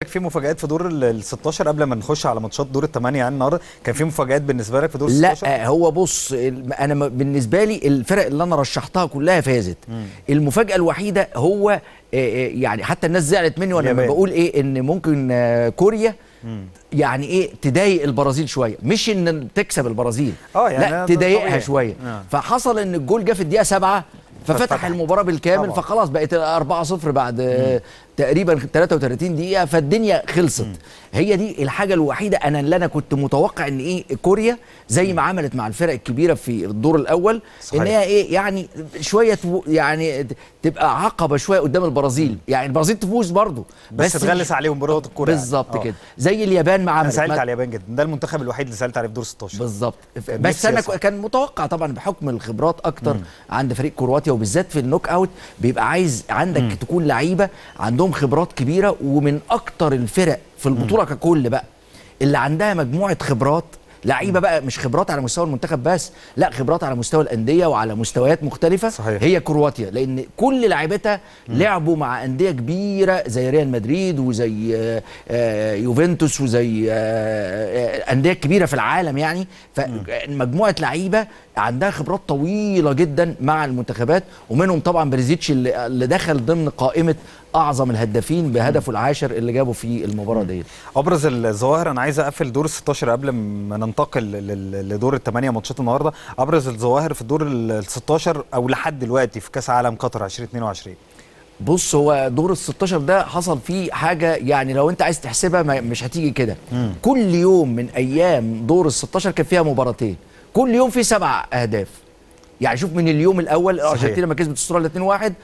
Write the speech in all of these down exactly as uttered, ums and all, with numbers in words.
في مفاجآت في دور ال ستاشر قبل ما نخش على ماتشات دور الثمانية يعني النهارده، كان في مفاجآت بالنسبه لك في دور ال ستاشر؟ لا هو بص، انا بالنسبه لي الفرق اللي انا رشحتها كلها فازت. مم. المفاجاه الوحيده هو يعني حتى الناس زعلت مني وانا لما بقول ايه ان ممكن كوريا مم. يعني ايه تضايق البرازيل شويه، مش ان تكسب البرازيل اه يعني لا تضايقها شويه. آه. فحصل ان الجول جه في الدقيقه سبعة ففتح المباراه بالكامل طبعا. فخلاص بقت أربعة صفر بعد مم. تقريبا ثلاثة وثلاثين دقيقه، فالدنيا خلصت. مم. هي دي الحاجه الوحيده انا اللي انا كنت متوقع ان ايه كوريا زي ما عملت مع الفرق الكبيره في الدور الاول صحيح. ان هي ايه يعني شويه يعني تبقى عقبه شويه قدام البرازيل. مم. يعني البرازيل تفوز برضه بس, بس تغلس عليهم برضه الكوريا بالظبط يعني. كده زي اليابان مع انا سالت على اليابان جدا، ده المنتخب الوحيد اللي سالت عليه في دور ستاشر بالظبط. بس انا كان متوقع طبعا بحكم الخبرات اكتر. مم. عند فريق كرواتيا وبالذات في النوك اوت بيبقى عايز عندك مم. تكون لعيبه عندهم خبرات كبيره، ومن اكتر الفرق في البطوله ككل بقى اللي عندها مجموعه خبرات لعيبه بقى، مش خبرات على مستوى المنتخب بس، لا خبرات على مستوى الانديه وعلى مستويات مختلفه صحيح. هي كرواتيا لان كل لاعيبتها لعبوا مع انديه كبيره زي ريال مدريد وزي يوفنتوس وزي انديه كبيره في العالم يعني، فمجموعه لعيبه عندها خبرات طويله جدا مع المنتخبات، ومنهم طبعا بريزيتش اللي دخل ضمن قائمه اعظم الهدافين بهدفه العاشر اللي جابه في المباراه ديت. ابرز الظواهر، انا عايز اقفل دور ال ستاشر قبل ما ننتقل لدور الثمانيه ماتشات النهارده. ابرز الظواهر في الدور ال ستاشر او لحد دلوقتي في كاس عالم قطر ألفين واثنين وعشرين. بص هو دور ال ستاشر ده حصل فيه حاجه يعني لو انت عايز تحسبها مش هتيجي كده. كل يوم من ايام دور ال ستاشر كان فيها مباراتين، كل يوم فيه سبع اهداف. يعني شوف من اليوم الاول الارجنتين لما كسبت استراليا اتنين واحد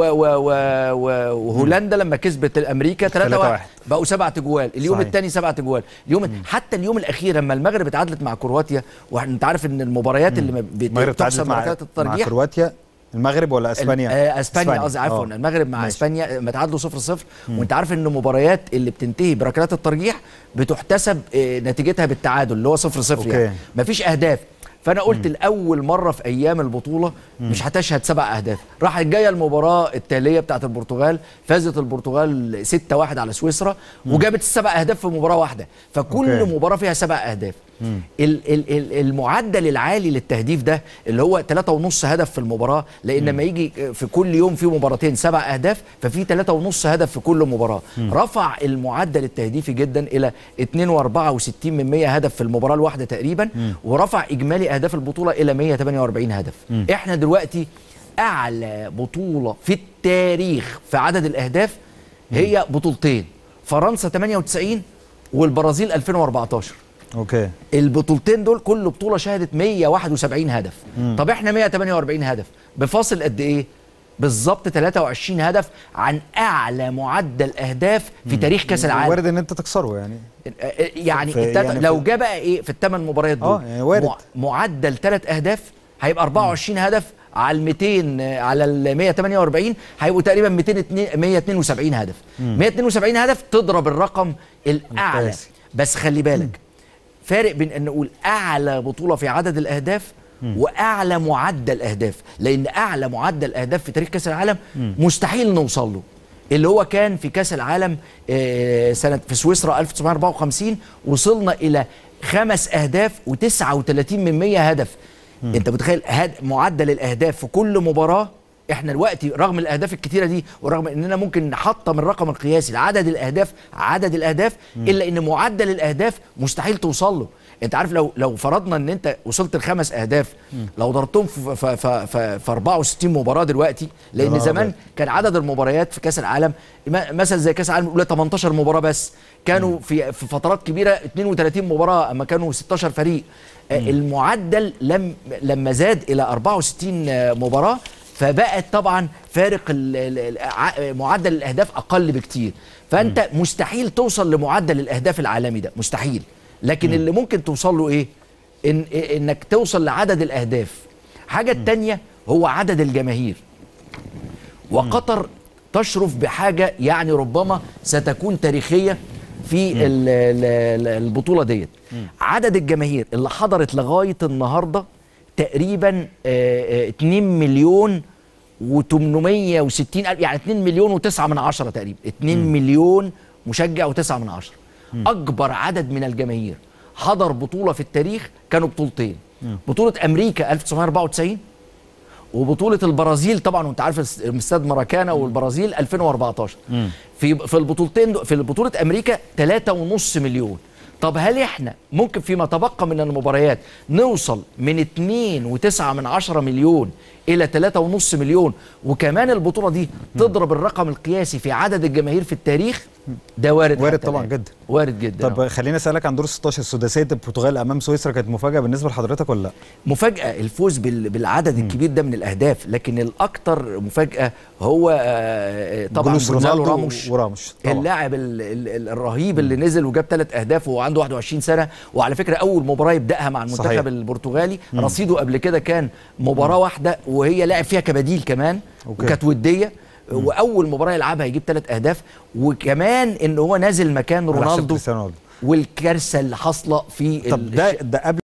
وهولندا لما كسبت امريكا تلاتة واحد بقوا سبع تجوال، اليوم الثاني سبع تجوال، اليوم مم. حتى اليوم الاخير لما المغرب اتعادلت مع كرواتيا، وانت عارف ان المباريات مم. اللي بتحسب بركلات الترجيح مع كرواتيا المغرب ولا اسبانيا؟ اسبانيا قصدي عفوا المغرب مع ماشي. اسبانيا لما تعادلوا صفر صفر، وانت عارف ان المباريات اللي بتنتهي بركلات الترجيح بتحتسب نتيجتها بالتعادل اللي هو صفر صفر يعني مفيش اهداف. فانا قلت مم. لاول مره في ايام البطوله مم. مش هتشهد سبع اهداف. راحت جايه المباراه التاليه بتاعت البرتغال، فازت البرتغال ستة واحد على سويسرا مم. وجابت السبع اهداف في مباراه واحده، فكل أوكي. مباراه فيها سبع اهداف. ال ال المعدل العالي للتهديف ده اللي هو ثلاثة ونص هدف في المباراه، لان لما يجي في كل يوم في مباراتين سبع اهداف ففي ثلاثة ونص هدف في كل مباراه. مم. رفع المعدل التهديفي جدا الى اتنين واربعة وستين من مية هدف في المباراه الواحده تقريبا. مم. ورفع اجمالي اهداف البطوله الى مية وتمانية واربعين هدف. مم. احنا دلوقتي اعلى بطوله في التاريخ في عدد الاهداف هي بطولتين، فرنسا تمانية وتسعين والبرازيل ألفين واربعتاشر. اوكي البطولتين دول كل بطوله شهدت مية وواحد وسبعين هدف. مم. طب احنا مية وتمانية واربعين هدف بفاصل قد ايه؟ بالظبط ثلاثة وعشرين هدف عن اعلى معدل اهداف في مم. تاريخ كاس العالم. وارد ان انت تكسره يعني يعني, يعني لو جه بقى ايه في الثمان مباريات دول اه يعني وارد. معدل ثلاث اهداف هيبقى اربعة وعشرين مم. هدف على ال ميتين على ال مية وتمانية واربعين هيبقوا تقريبا مية واتنين وسبعين هدف. مم. مية واتنين وسبعين هدف تضرب الرقم الاعلى ممتاز. بس خلي بالك مم. فارق بين ان نقول اعلى بطوله في عدد الاهداف مم. واعلى معدل اهداف، لان اعلى معدل اهداف في تاريخ كاس العالم مم. مستحيل نوصل له، اللي هو كان في كاس العالم سنه في سويسرا ألف وتسعمية واربعة وخمسين وصلنا الى خمس اهداف وتسعة وتلاتين من مية هدف. مم. انت متخيل معدل الاهداف في كل مباراه؟ احنا دلوقتي رغم الاهداف الكتيره دي ورغم اننا ممكن نحطم الرقم القياسي لعدد الاهداف عدد الاهداف مم. الا ان معدل الاهداف مستحيل توصل له. انت عارف لو لو فرضنا ان انت وصلت لخمس اهداف مم. لو ضربتهم في في في, في, في اربعة وستين مباراه دلوقتي، لان زمان كان عدد المباريات في كاس العالم مثلا زي كاس العالم الاولى تمنتاشر مباراه بس، كانوا مم. في في فترات كبيره اتنين وتلاتين مباراه اما كانوا ستاشر فريق. مم. المعدل لم لما زاد الى اربعة وستين مباراه فبقت طبعا فارق معدل الاهداف اقل بكتير، فانت م. مستحيل توصل لمعدل الاهداف العالمي ده، مستحيل. لكن م. اللي ممكن توصل له ايه؟ إن انك توصل لعدد الاهداف. حاجه الثانيه هو عدد الجماهير، وقطر تشرف بحاجه يعني ربما ستكون تاريخيه في البطوله ديت. عدد الجماهير اللي حضرت لغايه النهارده تقريبا اتنين مليون وتمنمية وستين ألف، يعني اتنين مليون وتسعة من عشرة تقريبا، اتنين مليون مشجع وتسعة من عشرة. اكبر عدد من الجماهير حضر بطوله في التاريخ كانوا بطولتين، م. بطوله امريكا ألف وتسعمائة وأربعة وتسعين وبطوله البرازيل طبعا، وانت عارف استاد ماراكانا والبرازيل ألفين وأربعتاشر. م. في في البطولتين، في بطوله امريكا ثلاثة ونص مليون. طب هل احنا ممكن فيما تبقى من المباريات نوصل من اتنين وتسعة من عشرة مليون الى ثلاثة ونص مليون، وكمان البطوله دي تضرب الرقم القياسي في عدد الجماهير في التاريخ؟ ده وارد، وارد طبعا جدا، وارد جدا. طب خليني اسالك عن دور ستاشر، سداسيه البرتغال امام سويسرا كانت مفاجاه بالنسبه لحضرتك ولا لا؟ مفاجاه الفوز بالعدد م. الكبير ده من الاهداف، لكن الاكثر مفاجاه هو طبعا رونالدو راموش, وراموش اللاعب الرهيب م. اللي نزل وجاب ثلاث اهداف وهو عنده واحد وعشرين سنه، وعلى فكره اول مباراه يبداها مع المنتخب صحيح. البرتغالي م. رصيده قبل كده كان مباراه م. واحده وهي لاعب فيها كبديل كمان، وكانت وديه، واول مباراه يلعبها يجيب ثلاث اهداف، وكمان ان هو نازل مكان رونالدو والكارثه اللي حاصله في طب ده ده قبل